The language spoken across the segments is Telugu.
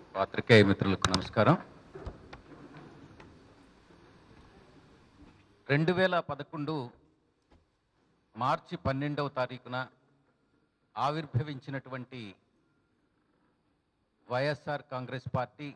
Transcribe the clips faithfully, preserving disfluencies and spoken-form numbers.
పాత్రికేయ మిత్రులకు నమస్కారం. రెండు వేల పదకొండు మార్చి పన్నెండవ తారీఖున ఆవిర్భవించినటువంటి వైఎస్ఆర్ కాంగ్రెస్ పార్టీ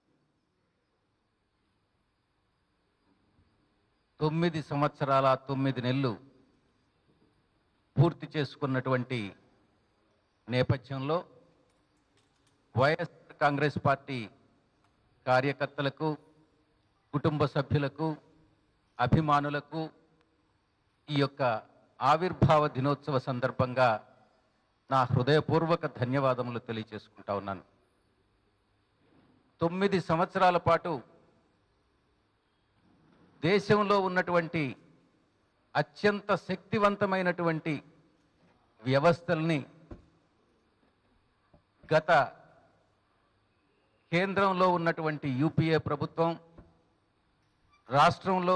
తొమ్మిది సంవత్సరాల తొమ్మిది నెలలు పూర్తి చేసుకున్నటువంటి నేపథ్యంలో వైఎస్ఆర్ కాంగ్రెస్ పార్టీ కార్యకర్తలకు, కుటుంబ సభ్యులకు, అభిమానులకు ఈ యొక్క ఆవిర్భావ దినోత్సవ సందర్భంగా నా హృదయపూర్వక ధన్యవాదములు తెలియజేసుకుంటా ఉన్నాను. తొమ్మిది సంవత్సరాల పాటు దేశంలో ఉన్నటువంటి అత్యంత శక్తివంతమైనటువంటి వ్యవస్థల్ని గత కేంద్రంలో ఉన్నటువంటి యూపీఏ ప్రభుత్వం, రాష్ట్రంలో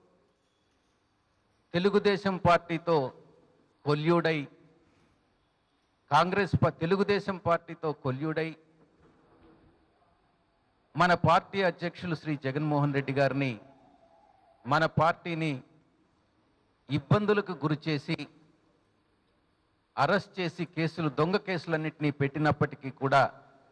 తెలుగుదేశం పార్టీతో కొల్యూడై కాంగ్రెస్ తెలుగుదేశం పార్టీతో కొల్యూడై మన పార్టీ అధ్యక్షులు శ్రీ జగన్మోహన్ రెడ్డి గారిని, మన పార్టీని ఇబ్బందులకు గురి చేసి అరెస్ట్ చేసి కేసులు, దొంగ కేసులన్నింటినీ పెట్టినప్పటికీ కూడా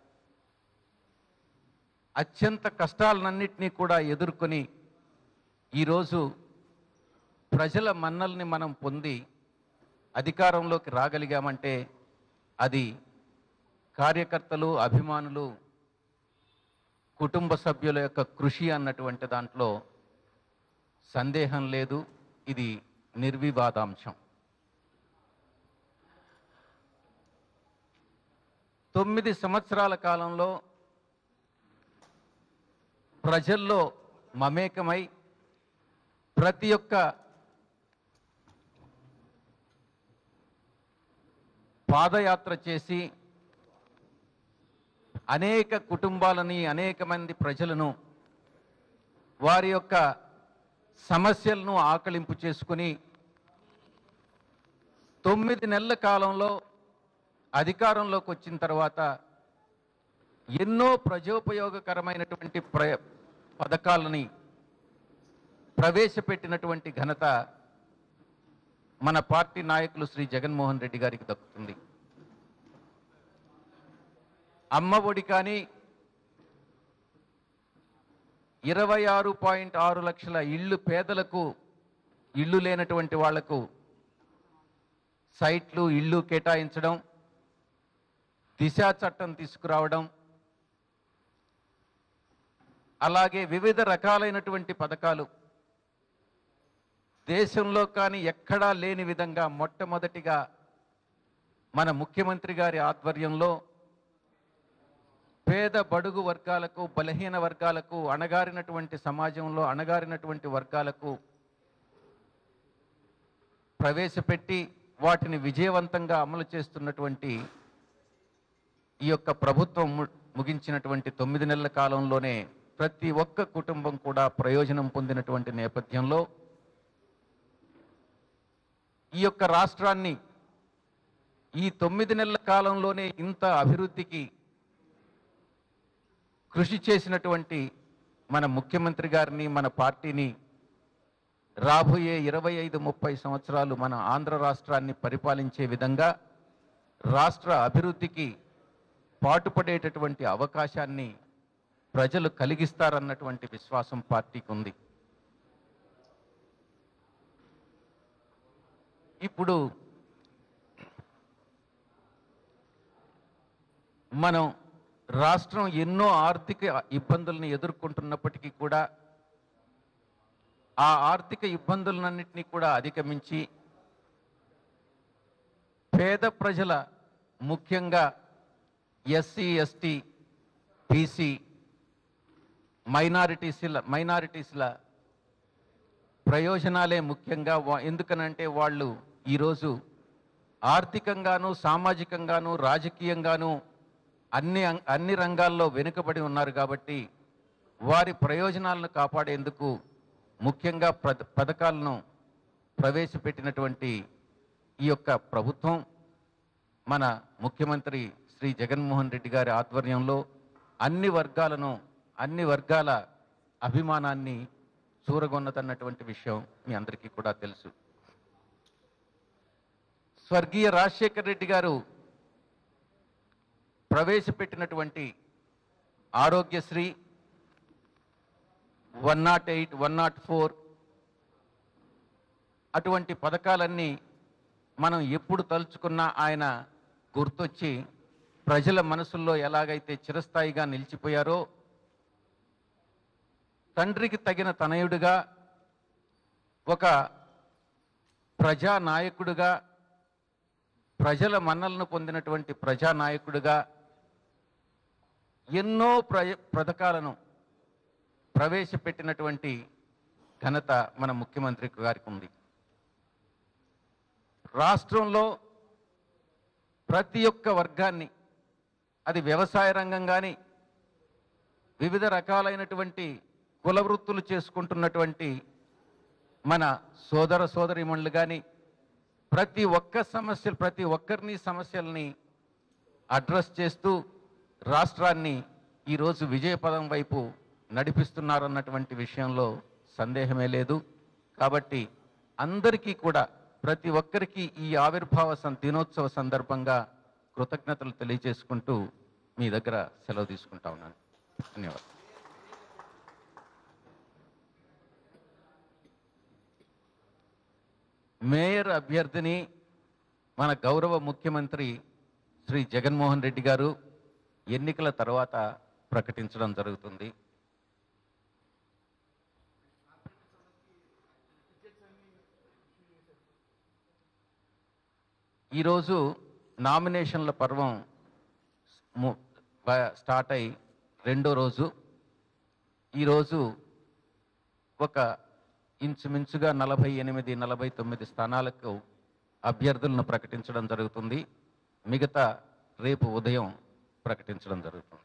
అత్యంత కష్టాలన్నింటినీ కూడా ఎదుర్కొని ఈరోజు ప్రజల మన్నల్ని మనం పొంది అధికారంలోకి రాగలిగామంటే అది కార్యకర్తలు, అభిమానులు, కుటుంబ సభ్యుల యొక్క కృషి అన్నటువంటి దాంట్లో సందేహం లేదు. ఇది నిర్వివాదాంశం. తొమ్మిది సంవత్సరాల కాలంలో ప్రజల్లో మమేకమై ప్రతి ఒక్క పాదయాత్ర చేసి అనేక కుటుంబాలని, అనేక మంది ప్రజలను వారి యొక్క సమస్యలను ఆకలింపు చేసుకుని తొమ్మిది నెలల కాలంలో అధికారంలోకి వచ్చిన తర్వాత ఎన్నో ప్రజోపయోగకరమైనటువంటి ప్ర పథకాలని ప్రవేశపెట్టినటువంటి ఘనత మన పార్టీ నాయకులు శ్రీ జగన్మోహన్ రెడ్డి గారికి దక్కుతుంది. అమ్మ ఒడి కానీ, ఇరవై ఆరు పాయింట్ ఆరు లక్షల ఇళ్ళు పేదలకు, ఇళ్ళు లేనటువంటి వాళ్లకు సైట్లు, ఇళ్ళు కేటాయించడం, దిశ చట్టం తీసుకురావడం, అలాగే వివిధ రకాలైనటువంటి పథకాలు దేశంలో కానీ ఎక్కడా లేని విధంగా మొట్టమొదటిగా మన ముఖ్యమంత్రి గారి ఆధ్వర్యంలో పేద బడుగు వర్గాలకు, బలహీన వర్గాలకు, అణగారినటువంటి సమాజంలో అణగారినటువంటి వర్గాలకు ప్రవేశపెట్టి వాటిని విజయవంతంగా అమలు చేస్తున్నటువంటి ఈ యొక్క ప్రభుత్వం ముగించినటువంటి తొమ్మిది నెలల కాలంలోనే ప్రతి ఒక్క కుటుంబం కూడా ప్రయోజనం పొందినటువంటి నేపథ్యంలో ఈ యొక్క రాష్ట్రాన్ని ఈ తొమ్మిది నెలల కాలంలోనే ఇంత అభివృద్ధికి కృషి చేసినటువంటి మన ముఖ్యమంత్రి గారిని, మన పార్టీని రాబోయే ఇరవై ఐదు ముప్పై సంవత్సరాలు మన ఆంధ్ర రాష్ట్రాన్ని పరిపాలించే విధంగా రాష్ట్ర అభివృద్ధికి పాటుపడేటటువంటి అవకాశాన్ని ప్రజలు కలిగిస్తారన్నటువంటి విశ్వాసం పార్టీకి ఉంది. ఇప్పుడు మనం రాష్ట్రం ఎన్నో ఆర్థిక ఇబ్బందులను ఎదుర్కొంటున్నప్పటికీ కూడా ఆ ఆర్థిక ఇబ్బందులన్నింటినీ కూడా అధిగమించి పేద ప్రజల, ముఖ్యంగా ఎస్సీ, ఎస్టీ, బీసీ, మైనారిటీస్ల మైనారిటీస్ల ప్రయోజనాలే ముఖ్యంగా. ఎందుకనంటే వాళ్ళు ఈరోజు ఆర్థికంగాను, సామాజికంగాను, రాజకీయంగాను అన్ని అన్ని రంగాల్లో వెనుకబడి ఉన్నారు. కాబట్టి వారి ప్రయోజనాలను కాపాడేందుకు ముఖ్యంగా పథకాలను ప్రవేశపెట్టినటువంటి ఈ యొక్క ప్రభుత్వం మన ముఖ్యమంత్రి శ్రీ జగన్మోహన్ రెడ్డి గారి ఆధ్వర్యంలో అన్ని వర్గాలను అన్ని వర్గాల అభిమానాన్ని చూరగొన్నదన్నటువంటి విషయం మీ అందరికీ కూడా తెలుసు. స్వర్గీయ రాజశేఖర్ రెడ్డి గారు ప్రవేశపెట్టినటువంటి Aarogyasri, one not eight one not four అటువంటి పథకాలన్నీ మనం ఎప్పుడు తలుచుకున్నా ఆయన గుర్తొచ్చి ప్రజల మనసుల్లో ఎలాగైతే చిరస్థాయిగా నిలిచిపోయారో, తండ్రికి తగిన తనయుడిగా, ఒక ప్రజానాయకుడిగా, ప్రజల మన్నలను పొందినటువంటి ప్రజానాయకుడిగా ఎన్నో ప్ర పథకాలను ప్రవేశపెట్టినటువంటి ఘనత మన ముఖ్యమంత్రి గారికి ఉంది. రాష్ట్రంలో ప్రతి ఒక్క వర్గాన్ని, అది వ్యవసాయ రంగం కానీ, వివిధ రకాలైనటువంటి కుల వృత్తులు చేసుకుంటున్నటువంటి మన సోదర సోదరీమణులు కానీ, ప్రతి ఒక్క సమస్యలు ప్రతి ఒక్కరిని సమస్యల్ని అడ్రస్ చేస్తూ రాష్ట్రాన్ని ఈరోజు విజయపదం వైపు నడిపిస్తున్నారన్నటువంటి విషయంలో సందేహమే లేదు. కాబట్టి అందరికీ కూడా, ప్రతి ఒక్కరికి ఈ ఆవిర్భావ దినోత్సవ సందర్భంగా కృతజ్ఞతలు తెలియజేసుకుంటూ మీ దగ్గర సెలవు తీసుకుంటా ఉన్నాను. ధన్యవాదాలు. మేయర్ అభ్యర్థిని మన గౌరవ ముఖ్యమంత్రి శ్రీ జగన్మోహన్ రెడ్డి గారు ఎన్నికల తర్వాత ప్రకటించడం జరుగుతుంది. ఈరోజు నామినేషన్ల పర్వం స్టార్ట్ అయి రెండో రోజు. ఈరోజు ఒక ఇంచుమించుగా నలభై ఎనిమిది నలభై తొమ్మిది స్థానాలకు అభ్యర్థులను ప్రకటించడం జరుగుతుంది. మిగతా రేపు ఉదయం ప్రకటించడం జరుగుతుంది.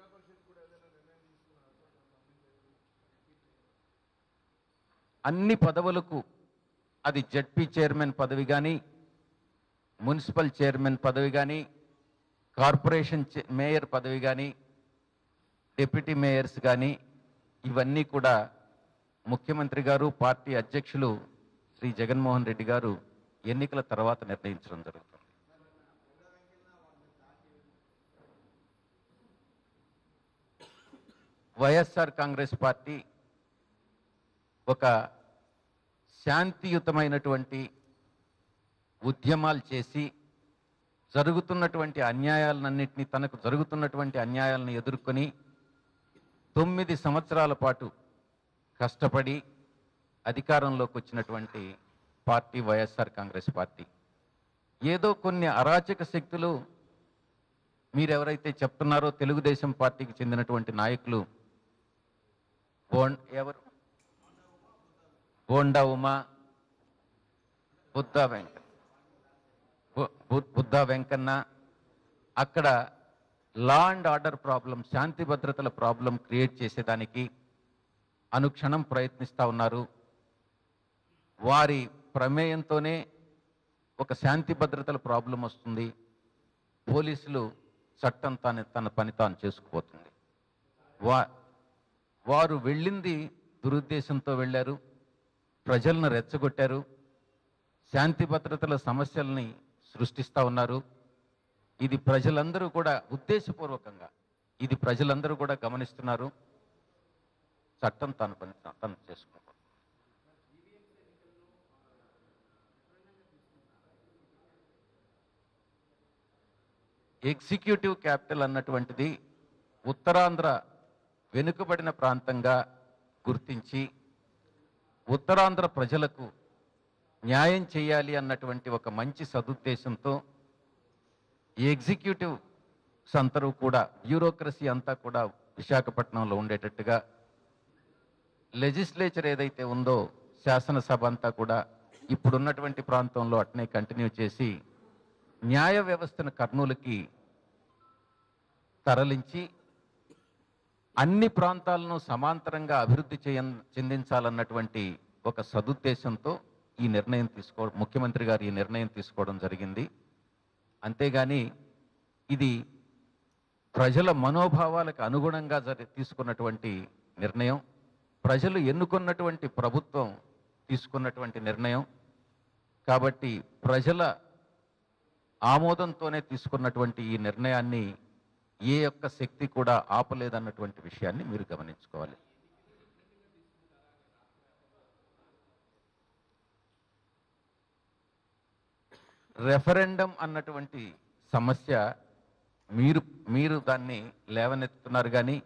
అన్ని పదవులకు, అది జడ్పీ చైర్మన్ పదవి కానీ, మున్సిపల్ చైర్మన్ పదవి కానీ, కార్పొరేషన్ మేయర్ పదవి కానీ, డిప్యూటీ మేయర్స్ కానీ, ఇవన్నీ కూడా ముఖ్యమంత్రి గారు, పార్టీ అధ్యక్షులు శ్రీ జగన్మోహన్ రెడ్డి గారు ఎన్నికల తర్వాత నిర్ణయించడం జరుగుతుంది. వైఎస్ఆర్ కాంగ్రెస్ పార్టీ ఒక శాంతియుతమైనటువంటి ఉద్యమాలు చేసి జరుగుతున్నటువంటి అన్యాయాలన్నింటినీ, తనకు జరుగుతున్నటువంటి అన్యాయాలను ఎదుర్కొని తొమ్మిది సంవత్సరాల పాటు కష్టపడి అధికారంలోకి వచ్చినటువంటి పార్టీ వైఎస్ఆర్ కాంగ్రెస్ పార్టీ. ఏదో కొన్ని అరాచక శక్తులు, మీరెవరైతే చెప్తున్నారో తెలుగుదేశం పార్టీకి చెందినటువంటి నాయకులు, బోండ్ ఎవరు బోండా ఉమా, బుద్ధా వెంకన్న బుద్ధా వెంకన్న అక్కడ లా అండ్ ఆర్డర్ ప్రాబ్లం, శాంతి భద్రతల ప్రాబ్లం క్రియేట్ చేసేదానికి అనుక్షణం ప్రయత్నిస్తూ ఉన్నారు. వారి ప్రమేయంతోనే ఒక శాంతి భద్రతల ప్రాబ్లం వస్తుంది. పోలీసులు చట్టం తన తన పని తాను చేసుకుపోతుంది. వా వారు వెళ్ళింది దురుద్దేశంతో వెళ్ళారు, ప్రజలను రెచ్చగొట్టారు, శాంతి భద్రతల సమస్యల్ని సృష్టిస్తూ ఉన్నారు. ఇది ప్రజలందరూ కూడా ఉద్దేశపూర్వకంగా, ఇది ప్రజలందరూ కూడా గమనిస్తున్నారు. చట్టం తన పని తను చేసుకుంటారు. ఎగ్జిక్యూటివ్ క్యాపిటల్ అన్నటువంటిది ఉత్తరాంధ్ర వెనుకబడిన ప్రాంతంగా గుర్తించి ఉత్తరాంధ్ర ప్రజలకు న్యాయం చేయాలి అన్నటువంటి ఒక మంచి సదుద్దేశంతో ఎగ్జిక్యూటివ్స్ అందరూ కూడా, బ్యూరోక్రసీ అంతా కూడా విశాఖపట్నంలో ఉండేటట్టుగా, లెజిస్లేచర్ ఏదైతే ఉందో శాసనసభ అంతా కూడా ఇప్పుడున్నటువంటి ప్రాంతంలో అట్నే కంటిన్యూ చేసి న్యాయ వ్యవస్థను కర్నూలుకి తరలించి అన్ని ప్రాంతాలను సమాంతరంగా అభివృద్ధి చేయ చెందించాలన్నటువంటి ఒక సదుద్దేశంతో ఈ నిర్ణయం తీసుకో ముఖ్యమంత్రి గారు ఈ నిర్ణయం తీసుకోవడం జరిగింది. అంతేగాని ఇది ప్రజల మనోభావాలకు అనుగుణంగా జరి తీసుకున్నటువంటి నిర్ణయం, ప్రజలు ఎన్నుకున్నటువంటి ప్రభుత్వం తీసుకున్నటువంటి నిర్ణయం. కాబట్టి ప్రజల ఆమోదంతోనే తీసుకున్నటువంటి ఈ నిర్ణయాన్ని ఏ ఒక్క శక్తి కూడా ఆపలేదన్నటువంటి విషయాన్ని మీరు గమనించుకోవాలి. రెఫరెండం అన్నటువంటి సమస్య మీరు మీరు దాన్ని లేవనెత్తుతున్నారు. కానీ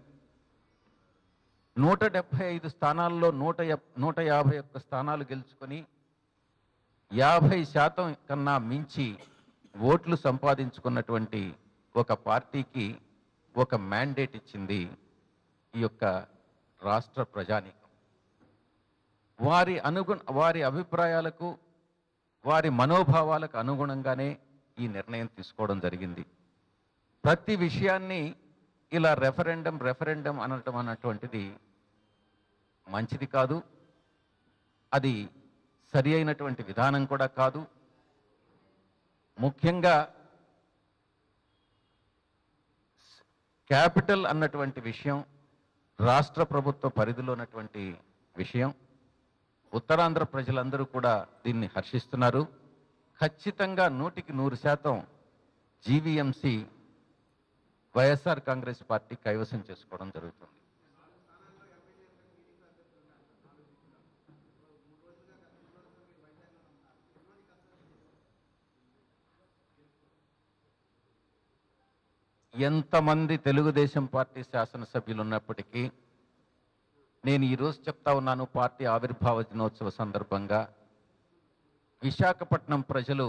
నూట డెబ్బై ఐదు స్థానాల్లో నూట నూట యాభై ఒక్క స్థానాలు గెలుచుకొని యాభై శాతం కన్నా మించి ఓట్లు సంపాదించుకున్నటువంటి ఒక పార్టీకి ఒక మ్యాండేట్ ఇచ్చింది ఈ యొక్క రాష్ట్ర ప్రజానీకం. వారి అనుగుణ వారి అభిప్రాయాలకు వారి మనోభావాలకు అనుగుణంగానే ఈ నిర్ణయం తీసుకోవడం జరిగింది. ప్రతి విషయాన్ని ఇలా రెఫరెండం రెఫరెండం అనటం అన్నటువంటిది మంచిది కాదు. అది సరి అయినటువంటి విధానం కూడా కాదు. ముఖ్యంగా క్యాపిటల్ అన్నటువంటి విషయం రాష్ట్ర ప్రభుత్వ పరిధిలో ఉన్నటువంటి విషయం. ఉత్తరాంధ్ర ప్రజలందరూ కూడా దీన్ని హర్షిస్తున్నారు. ఖచ్చితంగా నూటికి నూరు శాతం జీవీఎంసీ వైఎస్ఆర్ కాంగ్రెస్ పార్టీ కైవసం చేసుకోవడం జరుగుతుంది. ఎంతమంది తెలుగుదేశం పార్టీ శాసనసభ్యులు ఉన్నప్పటికీ నేను ఈరోజు చెప్తా ఉన్నాను, పార్టీ ఆవిర్భావ దినోత్సవ సందర్భంగా విశాఖపట్నం ప్రజలు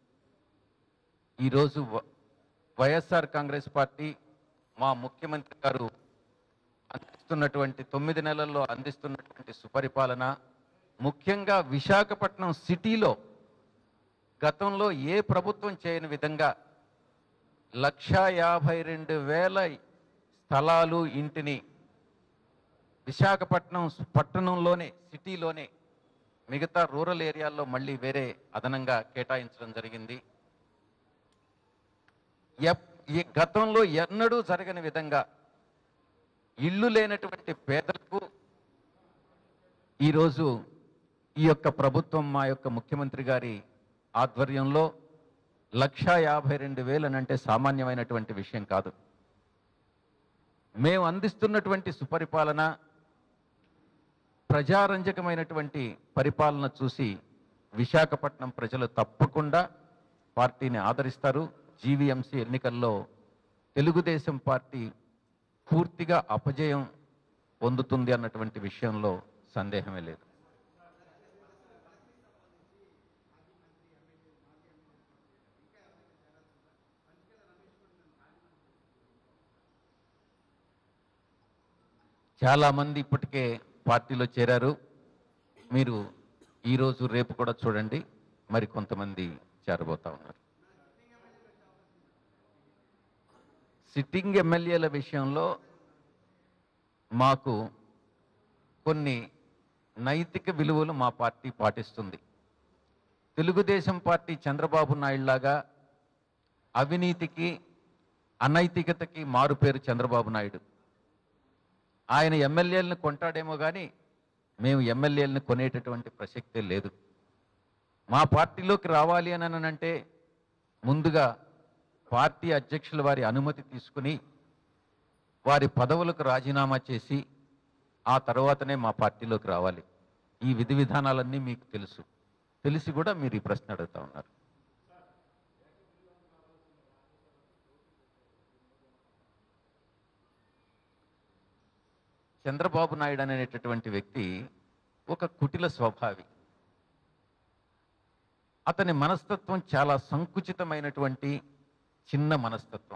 ఈరోజు వైఎస్ఆర్ కాంగ్రెస్ పార్టీ మా ముఖ్యమంత్రి గారు అందిస్తున్నటువంటి తొమ్మిది నెలల్లో అందిస్తున్నటువంటి సుపరిపాలన, ముఖ్యంగా విశాఖపట్నం సిటీలో గతంలో ఏ ప్రభుత్వం చేయని విధంగా లక్షా యాభై రెండు వేల స్థలాలు ఇంటిని విశాఖపట్నం పట్టణంలోనే సిటీలోనే మిగతా రూరల్ ఏరియాల్లో మళ్ళీ వేరే అదనంగా కేటాయించడం జరిగింది. ఈ గతంలో ఎన్నడూ జరగని విధంగా ఇళ్ళు లేనటువంటి పేదలకు ఈరోజు ఈ యొక్క ప్రభుత్వం మా యొక్క ముఖ్యమంత్రి గారి ఆధ్వర్యంలో లక్షా యాభై రెండు వేలనంటే సామాన్యమైనటువంటి విషయం కాదు. మేము అందిస్తున్నటువంటి సుపరిపాలన, ప్రజారంజకమైనటువంటి పరిపాలన చూసి విశాఖపట్నం ప్రజలు తప్పకుండా పార్టీని ఆదరిస్తారు. జీవీఎంసీ ఎన్నికల్లో తెలుగుదేశం పార్టీ పూర్తిగా అపజయం పొందుతుంది అన్నటువంటి విషయంలో సందేహమే లేదు. చాలామంది ఇప్పటికే పార్టీలో చేరారు. మీరు ఈరోజు రేపు కూడా చూడండి, మరి కొంతమంది చేరబోతా ఉన్నారు. సిట్టింగ్ ఎమ్మెల్యేల విషయంలో మాకు కొన్ని నైతిక విలువలు మా పార్టీ పాటిస్తుంది. తెలుగుదేశం పార్టీ చంద్రబాబు నాయుడు లాగా అవినీతికి అనైతికతకి మారుపేరు చంద్రబాబు నాయుడు. ఆయన ఎమ్మెల్యేలను కొంటాడేమో కానీ మేము ఎమ్మెల్యేలను కొనేటటువంటి ప్రసక్తే లేదు. మా పార్టీలోకి రావాలి అని అంటే ముందుగా పార్టీ అధ్యక్షుల వారి అనుమతి తీసుకుని వారి పదవులకు రాజీనామా చేసి ఆ తర్వాతనే మా పార్టీలోకి రావాలి. ఈ విధి విధానాలన్నీ మీకు తెలుసు. తెలిసి కూడా మీరు ఈ ప్రశ్న అడుగుతా ఉన్నారు. చంద్రబాబు నాయుడు అనేటటువంటి వ్యక్తి ఒక కుటిల స్వభావి. అతని మనస్తత్వం చాలా సంకుచితమైనటువంటి చిన్న మనస్తత్వం.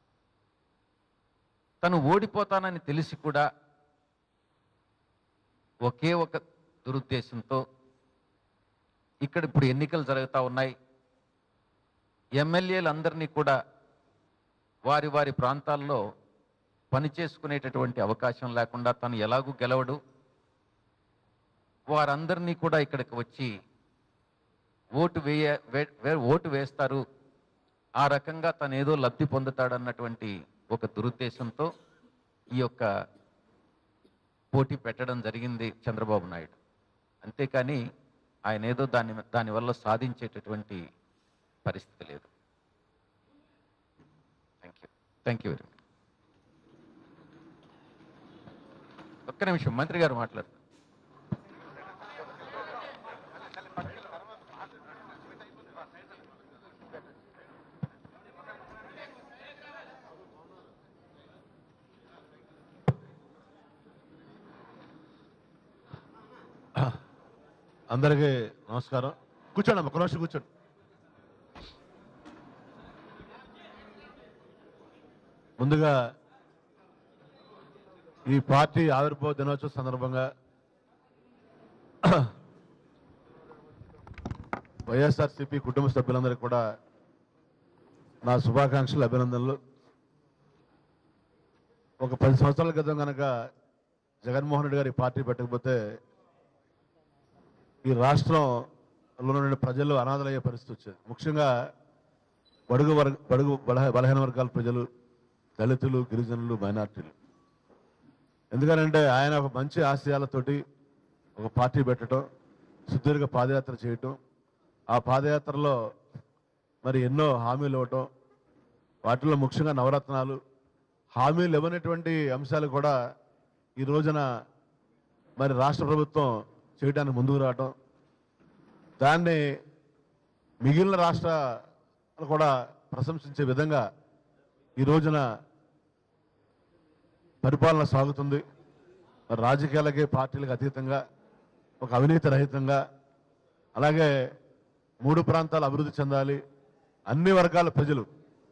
తను ఓడిపోతానని తెలిసి కూడా ఒకే ఒక దురుద్దేశంతో ఇక్కడ ఇప్పుడు ఎన్నికలు జరుగుతూ ఉన్నాయి. ఎమ్మెల్యేలందరినీ కూడా వారి వారి ప్రాంతాల్లో పనిచేసుకునేటటువంటి అవకాశం లేకుండా తను ఎలాగూ గెలవడు. వారందరినీ కూడా ఇక్కడికి వచ్చి ఓటు వేయ ఓటు వేస్తారు. ఆ రకంగా తను ఏదో లబ్ధి పొందుతాడన్నటువంటి ఒక దురుద్దేశంతో ఈ యొక్క పోటీ పెట్టడం జరిగింది చంద్రబాబు నాయుడు. అంతేకాని ఆయన ఏదో దాని దానివల్ల సాధించేటటువంటి పరిస్థితి లేదు. Thank you thank you very much. ఒక్క నిమిషం మంత్రి గారు మాట్లాడతారు. అందరికీ నమస్కారం. కూర్చోండి అమ్మ, ఒక నిమిషం కూర్చోండి. ముందుగా ఈ పార్టీ ఆవిర్భావ దినోత్సవం సందర్భంగా వైఎస్ఆర్సీపీ కుటుంబ సభ్యులందరికీ కూడా నా శుభాకాంక్షలు, అభినందనలు. ఒక పది సంవత్సరాల క్రితం కనుక జగన్మోహన్ రెడ్డి గారి పార్టీ పెట్టకపోతే ఈ రాష్ట్రంలో నుండి ప్రజలు అనాథలయ్యే పరిస్థితి వచ్చేది. ముఖ్యంగా బడుగు వర్గ బడుగు బలహ బలహీన వర్గాల ప్రజలు, దళితులు, గిరిజనులు, మైనార్టీలు. ఎందుకనంటే ఆయన ఒక మంచి ఆశయాలతోటి ఒక పార్టీ పెట్టడం, సుదీర్ఘ పాదయాత్ర చేయటం, ఆ పాదయాత్రలో మరి ఎన్నో హామీలు ఇవ్వటం, వాటిలో ముఖ్యంగా నవరత్నాలు, హామీలు ఇవ్వనటువంటి అంశాలు కూడా ఈ రోజున మరి రాష్ట్ర ప్రభుత్వం చేయడానికి ముందుకు రావటం, దాన్ని మిగిలిన రాష్ట్రాలు కూడా ప్రశంసించే విధంగా ఈ రోజున పరిపాలన సాగుతుంది. మరి రాజకీయాలకి, పార్టీలకు అతీతంగా ఒక అవినీతి రహితంగా, అలాగే మూడు ప్రాంతాలు అభివృద్ధి చెందాలి, అన్ని వర్గాల ప్రజలు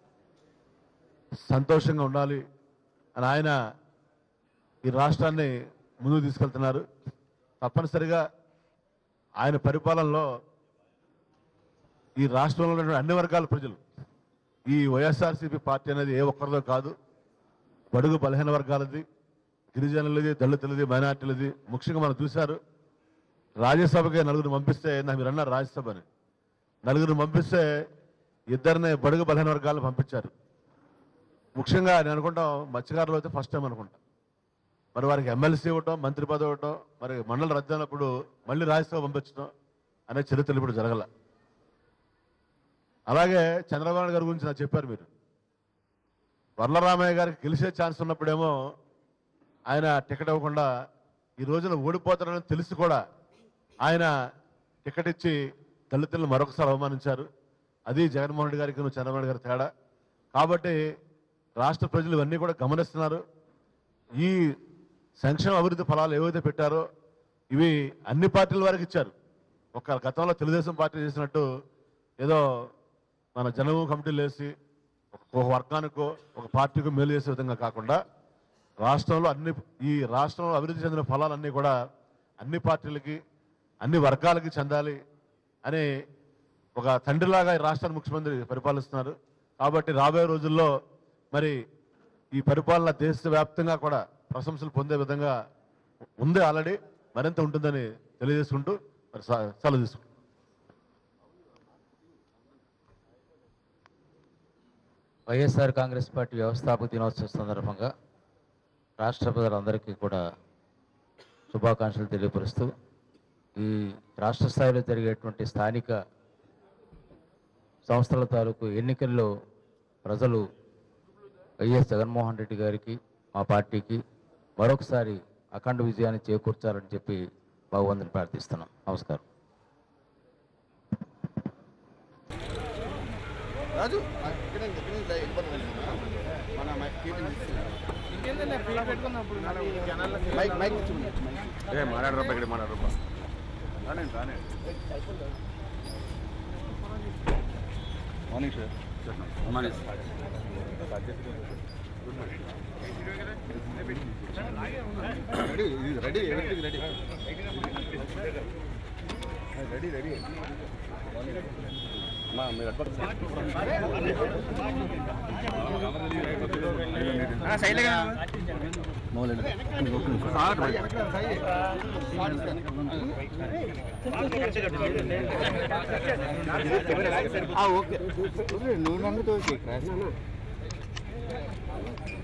సంతోషంగా ఉండాలి అని ఆయన ఈ రాష్ట్రాన్ని ముందుకు తీసుకెళ్తున్నారు. తప్పనిసరిగా ఆయన పరిపాలనలో ఈ రాష్ట్రంలో ఉన్నటువంటి అన్ని వర్గాల ప్రజలు, ఈ వైఎస్ఆర్సీపీ పార్టీ అనేది ఏ ఒక్కరిదో కాదు, బడుగు బలహీన వర్గాలది, గిరిజనులది, దళితులది, మైనార్టీలది. ముఖ్యంగా మనం చూశారు, రాజ్యసభకి నలుగురు పంపిస్తే, నాకు మీరు అన్నారు రాజ్యసభని, నలుగురు పంపిస్తే ఇద్దరిని బడుగు బలహీన వర్గాలను పంపించారు. ముఖ్యంగా నేను అనుకుంటాం మత్స్యకారులు అయితే ఫస్ట్ టైం అనుకుంటా. మరి వారికి ఎమ్మెల్సీ ఇవ్వటం, మంత్రి పదవి ఇవ్వటం, మరి మండలి రద్దు అయినప్పుడు మళ్ళీ రాజ్యసభ పంపించడం అనే చరిత్రలు ఇప్పుడు జరగల. అలాగే చంద్రబాబు నాయుడు గారి గురించి నాకు చెప్పారు మీరు. వర్లరామయ్య గారికి గెలిచే ఛాన్స్ ఉన్నప్పుడేమో ఆయన టికెట్ ఇవ్వకుండా, ఈ రోజున ఓడిపోతారని తెలిసి కూడా ఆయన టికెట్ ఇచ్చి దళితులను మరొకసారి అవమానించారు. అది జగన్మోహన్ రెడ్డి గారికి నువ్వు చంద్రబాబు నాయుడు గారి తేడా. కాబట్టి రాష్ట్ర ప్రజలు ఇవన్నీ కూడా గమనిస్తున్నారు. ఈ సంక్షేమ అభివృద్ధి ఫలాలు ఏవైతే పెట్టారో ఇవి అన్ని పార్టీల వారికి ఇచ్చారు. ఒక గతంలో తెలుగుదేశం పార్టీ చేసినట్టు ఏదో మన జనభూమి కమిటీలు వేసి ఒక వర్గానికో ఒక పార్టీకో మేలు చేసే విధంగా కాకుండా రాష్ట్రంలో అన్ని ఈ రాష్ట్రంలో అభివృద్ధి చెందిన ఫలాలన్నీ కూడా అన్ని పార్టీలకి, అన్ని వర్గాలకి చెందాలి అని ఒక తండ్రిలాగా ఈ రాష్ట్రాన్ని ముఖ్యమంత్రి పరిపాలిస్తున్నారు. కాబట్టి రాబోయే రోజుల్లో మరి ఈ పరిపాలన దేశవ్యాప్తంగా కూడా ప్రశంసలు పొందే విధంగా ఉంది, ఆల్రెడీ మరింత ఉంటుందని తెలియజేసుకుంటూ మరి సెలవు తీసుకుంటాం. వైఎస్ఆర్ కాంగ్రెస్ పార్టీ వ్యవస్థాపక దినోత్సవం సందర్భంగా రాష్ట్ర ప్రజలందరికీ కూడా శుభాకాంక్షలు తెలియపరుస్తూ, ఈ రాష్ట్ర స్థాయిలో జరిగేటువంటి స్థానిక సంస్థల తాలూకు ఎన్నికల్లో ప్రజలు వైఎస్ జగన్మోహన్ రెడ్డి గారికి, మా పార్టీకి మరొకసారి అఖండ విజయాన్ని చేకూర్చాలని చెప్పి భగవంతుని ప్రార్థిస్తున్నాం. నమస్కారం. Morning sir. Morning ready ready ఎవరికి రెడీ రెడీ రెడీ మా మీరు ఓకే నువ్వు నన్ను తోసి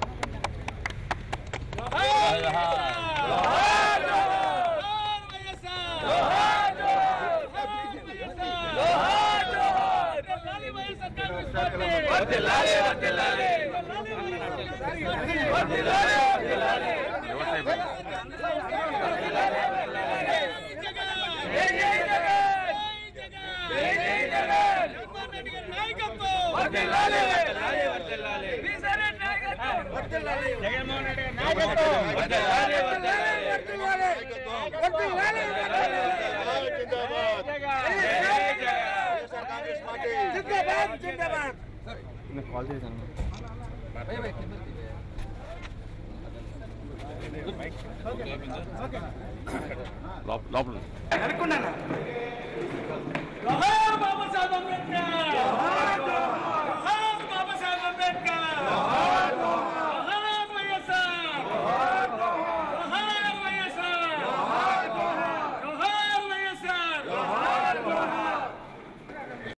జోహార్ బాబా సాహెబ్ అంబేద్కర్